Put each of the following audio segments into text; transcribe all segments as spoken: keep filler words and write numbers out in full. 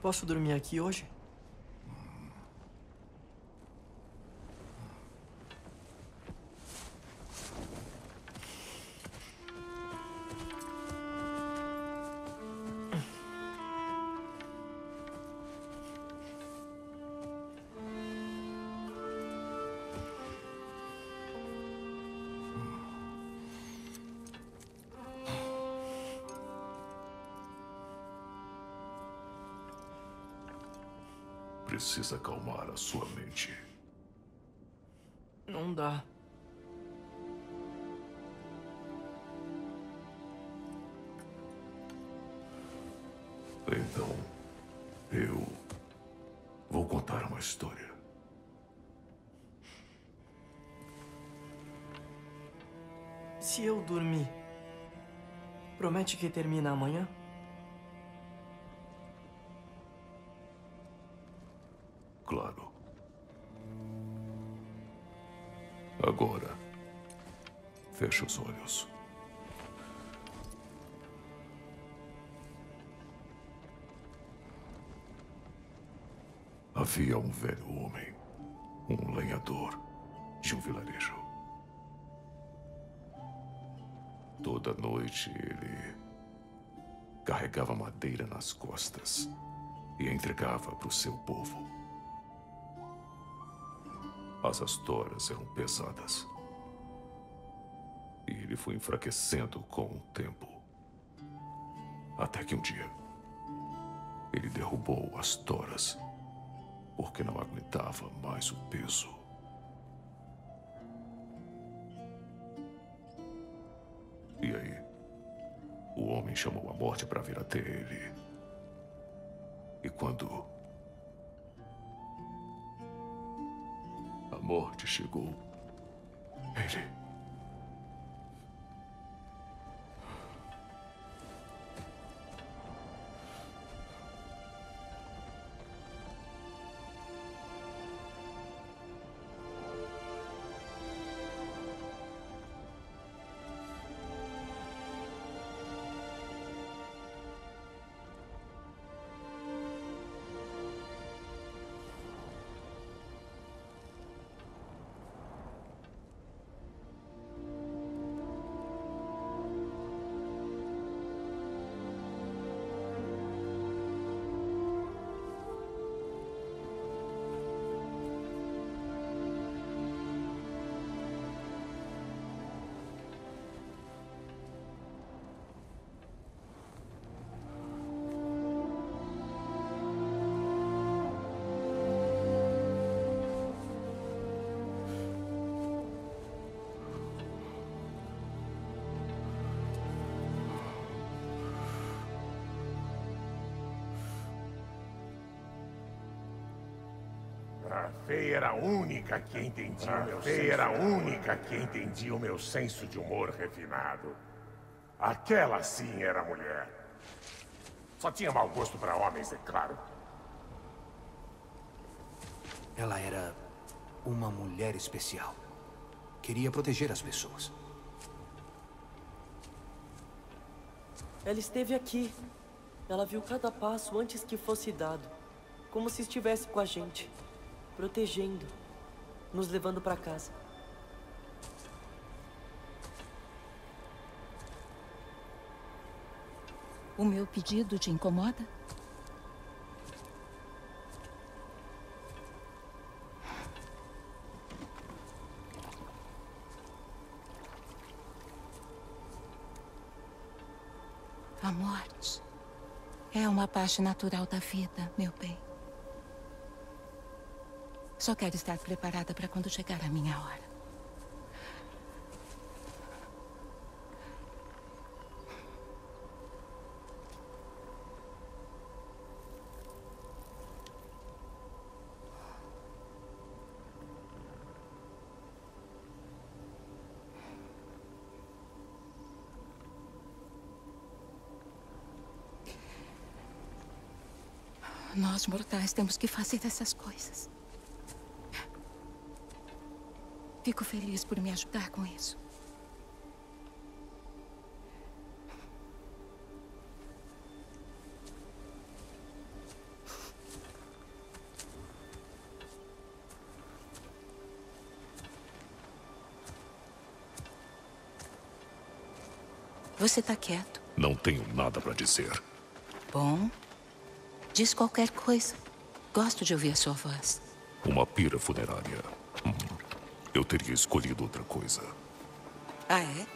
Posso dormir aqui hoje? Precisa acalmar a sua mente. Não dá. Então, eu vou contar uma história. Se eu dormir, promete que termina amanhã? Claro. Agora, feche os olhos. Havia um velho homem, um lenhador de um vilarejo. Toda noite ele carregava madeira nas costas e a entregava para o seu povo. As astoras eram pesadas. E ele foi enfraquecendo com o tempo. Até que um dia, ele derrubou as toras, porque não aguentava mais o peso. E aí, o homem chamou a morte para vir até ele. E quando a morte chegou, ele A Fei era a única que entendia o meu Fei era a única que entendia o meu senso de humor refinado. Aquela sim era mulher. Só tinha mau gosto para homens, é claro. Ela era uma mulher especial. Queria proteger as pessoas. Ela esteve aqui. Ela viu cada passo antes que fosse dado. Como se estivesse com a gente. Protegendo. Nos levando para casa. O meu pedido te incomoda? A morte é uma parte natural da vida, meu bem. Só quero estar preparada para quando chegar a minha hora. Nós, mortais, temos que fazer essas coisas. Fico feliz por me ajudar com isso. Você tá quieto. Não tenho nada para dizer. Bom, diz qualquer coisa. Gosto de ouvir a sua voz. Uma pira funerária. Hum, eu teria escolhido outra coisa. Ah, é?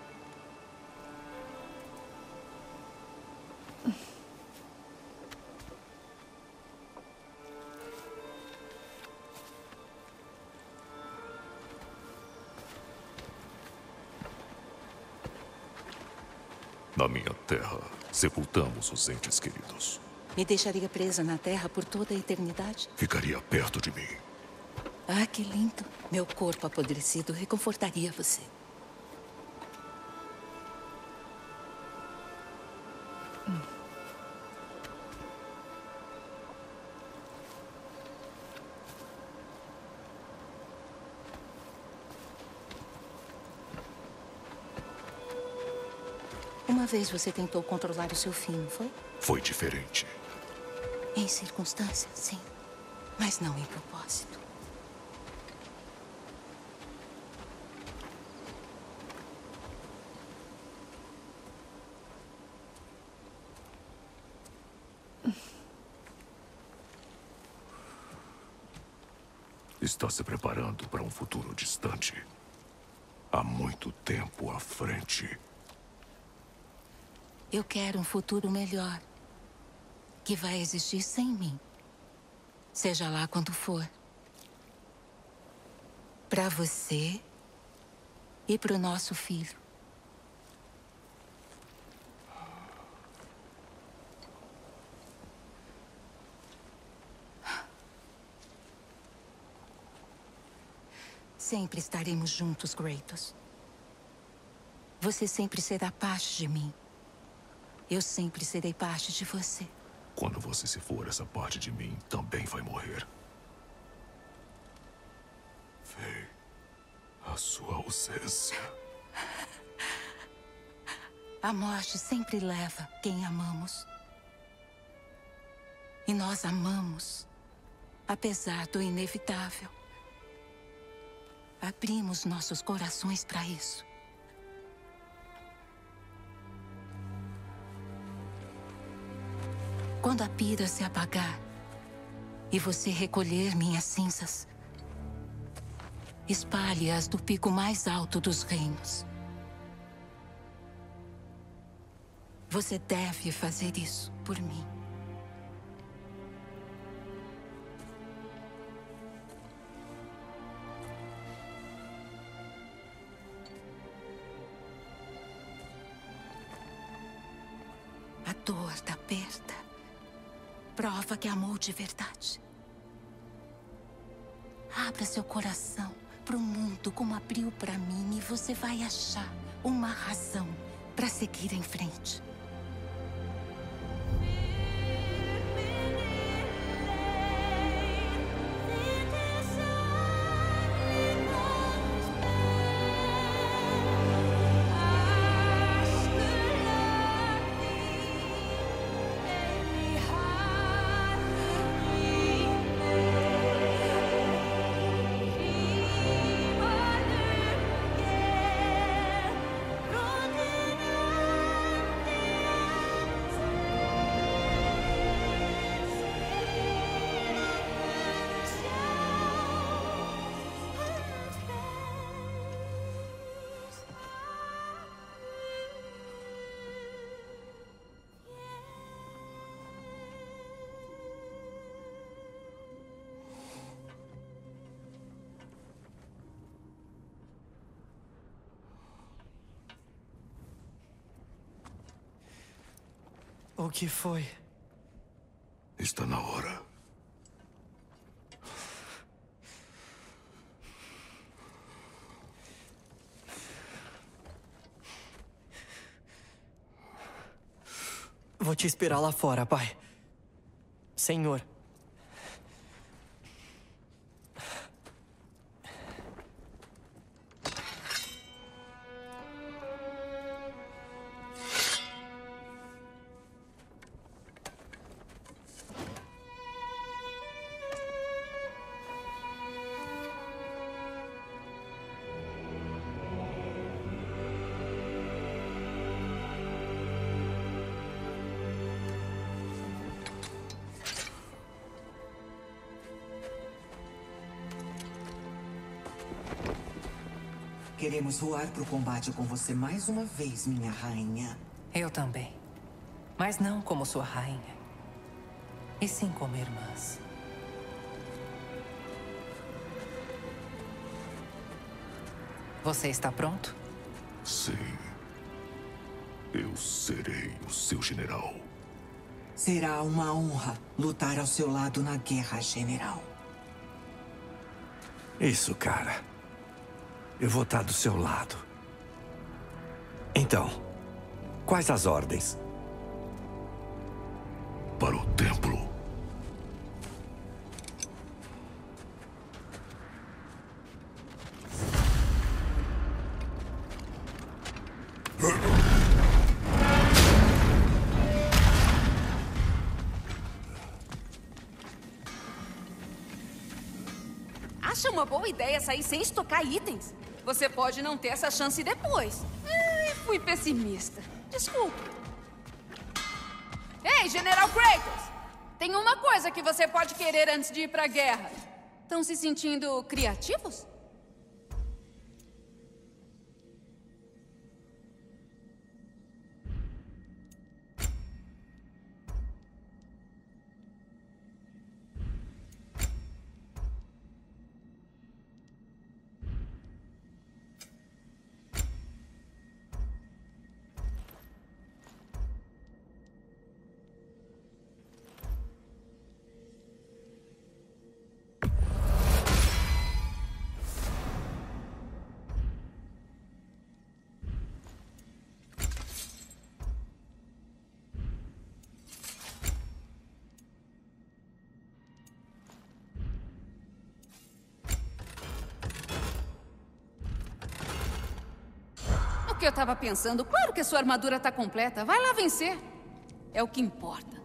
Na minha terra, sepultamos os entes queridos. Me deixaria presa na Terra por toda a eternidade? Ficaria perto de mim. Ah, que lindo. Meu corpo apodrecido reconfortaria você. Hum. Uma vez você tentou controlar o seu fim, não foi? Foi diferente. Em circunstâncias, sim. Mas não em propósito. Está se preparando para um futuro distante. Há muito tempo à frente. Eu quero um futuro melhor. Que vai existir sem mim. Seja lá quando for. Para você e para o nosso filho. Sempre estaremos juntos, Kratos. Você sempre será parte de mim. Eu sempre serei parte de você. Quando você se for, essa parte de mim também vai morrer. Vê a sua ausência. A morte sempre leva quem amamos. E nós amamos, apesar do inevitável. Abrimos nossos corações para isso. Quando a pira se apagar e você recolher minhas cinzas, espalhe-as do pico mais alto dos reinos. Você deve fazer isso por mim. A dor da perda prova que amou de verdade. Abra seu coração para o mundo como abriu para mim e você vai achar uma razão para seguir em frente. O que foi? Está na hora. Vou te esperar lá fora, pai. Senhor. Queremos voar pro combate com você mais uma vez, minha rainha. Eu também. Mas não como sua rainha. E sim como irmãs. Você está pronto? Sim. Eu serei o seu general. Será uma honra lutar ao seu lado na guerra, general. Isso, cara. Eu vou estar do seu lado. Então, quais as ordens? Para o templo. Acha uma boa ideia sair sem estocar itens? Você pode não ter essa chance depois. Ai, fui pessimista. Desculpa. Ei, General Kratos! Tem uma coisa que você pode querer antes de ir pra guerra. Estão se sentindo criativos? O que eu tava pensando? Claro que a sua armadura tá completa. Vai lá vencer. É o que importa.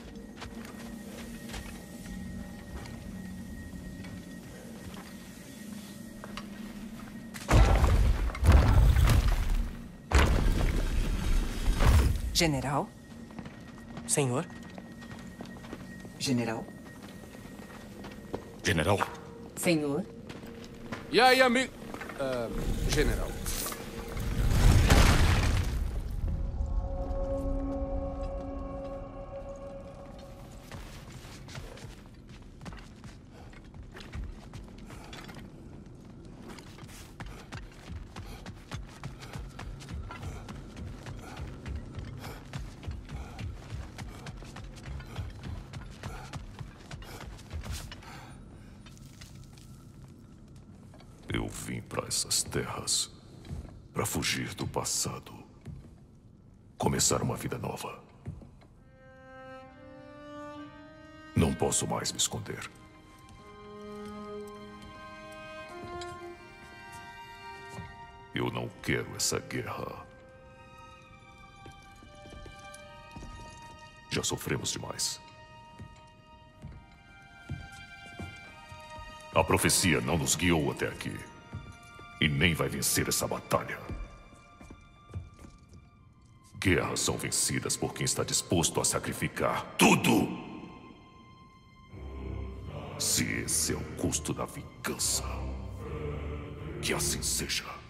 General? Senhor? General? General? Senhor? E aí, amigo... Ah, general. Eu vim para essas terras para fugir do passado. Começar uma vida nova. Não posso mais me esconder. Eu não quero essa guerra. Já sofremos demais. A profecia não nos guiou até aqui. E nem vai vencer essa batalha. Guerras são vencidas por quem está disposto a sacrificar tudo. Se esse é o custo da vingança, que assim seja.